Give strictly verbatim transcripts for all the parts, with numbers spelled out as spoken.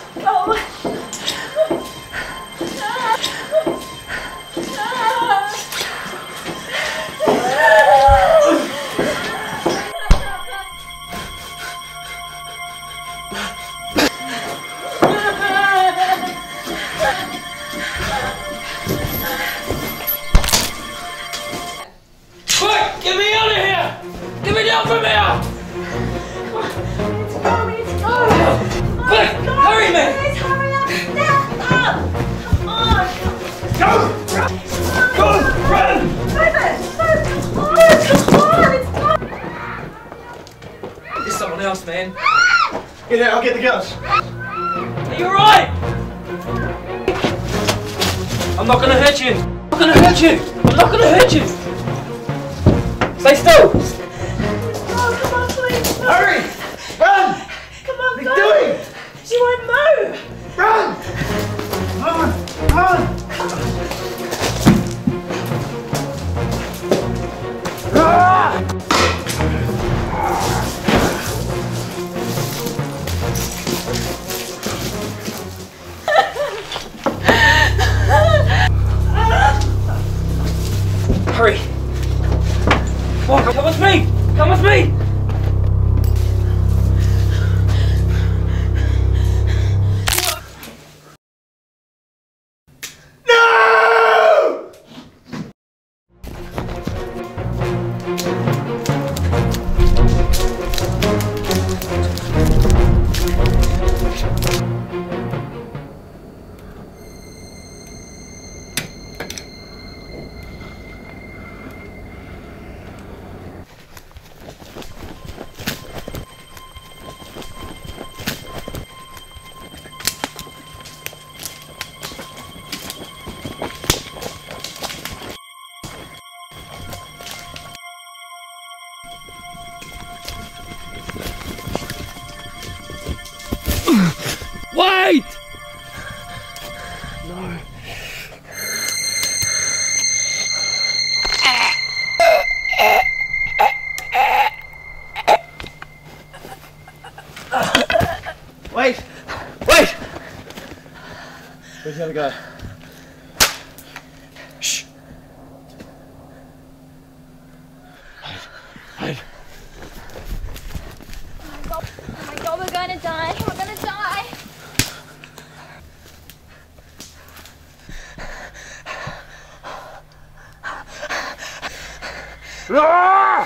Get me out of here! Get me down from here! Come on, we need to go! Quick! Hurry, man! Please hurry up! Step up! Come on! Go! Go! Run! Move it! Move! Come on! Come on! It's time! There's someone else, man. Get out, I'll get the guns. Are you alright? I'm not gonna hurt you! I'm not gonna hurt you! I'm not gonna hurt you! Stay still! Oh, come on, please! Move. Hurry! Run! Come on, What go! are you doing? She won't move! Run! Run! Run! Ah! Hurry! Walk, come with me! Come with me! Wait! No. Wait! Wait! Where's the other guy? Shh! Hide. Hide. Oh my god, oh my god, we're gonna die. We're gonna die. Ah!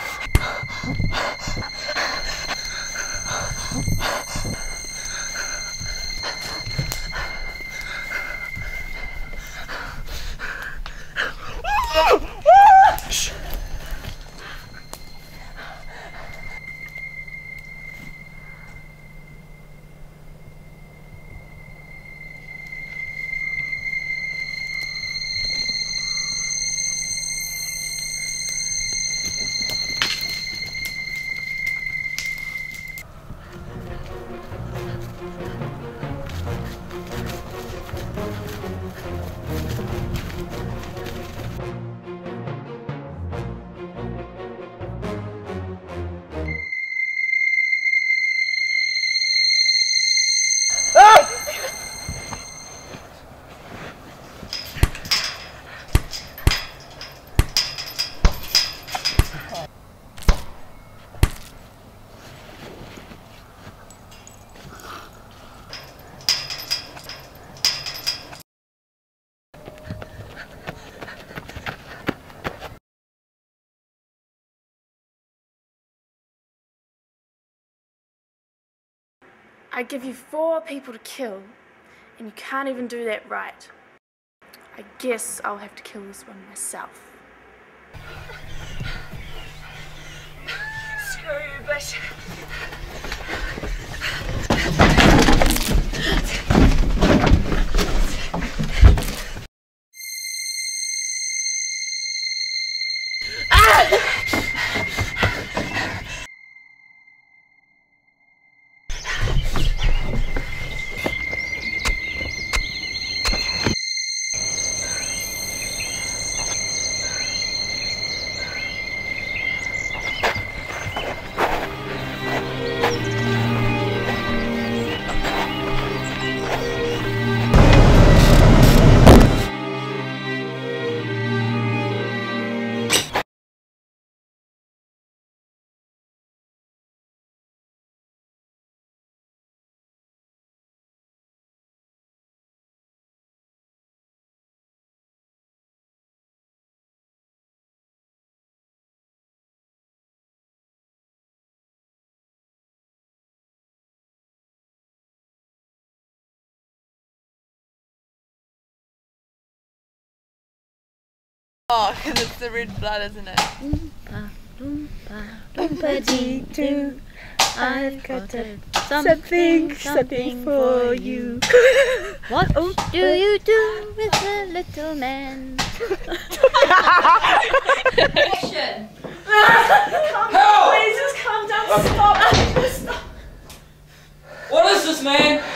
Shh. I give you four people to kill, and you can't even do that right. I guess I'll have to kill this one myself. Screw you, bitch. Oh, because it's the red blood, isn't it? Oompa, loompa, loompa dee doo. I've got a something, something for you. What do you do with the little man? Action! Help! Please just calm down. Stop. Just stop. What is this, man?